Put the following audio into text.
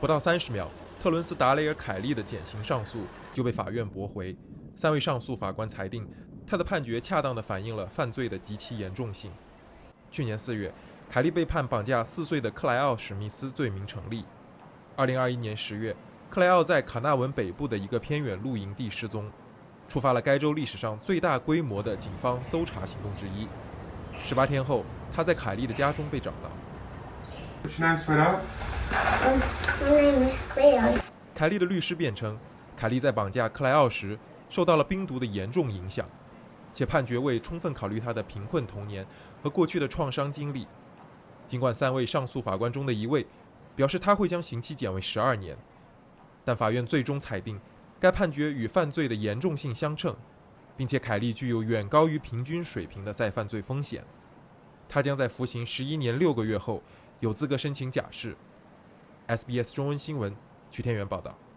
不到30秒，特伦斯·达雷尔·凯利的减刑上诉就被法院驳回。3位上诉法官裁定，他的判决恰当地反映了犯罪的极其严重性。去年4月，凯利被判绑架4岁的克莱奥·史密斯罪名成立。2021年10月，克莱奥在卡纳文北部的一个偏远露营地失踪，触发了该州历史上最大规模的警方搜查行动之一。18天后，他在凯利的家中被找到。凯利的律师辩称，凯利在绑架克莱奥时受到了冰毒的严重影响，且判决未充分考虑他的贫困童年和过去的创伤经历。尽管3位上诉法官中的1位表示他会将刑期减为12年，但法院最终裁定该判决与犯罪的严重性相称，并且凯利具有远高于平均水平的再犯罪风险。他将在服刑11年6个月后有资格申请假释。SBS 中文新闻，曲天元报道。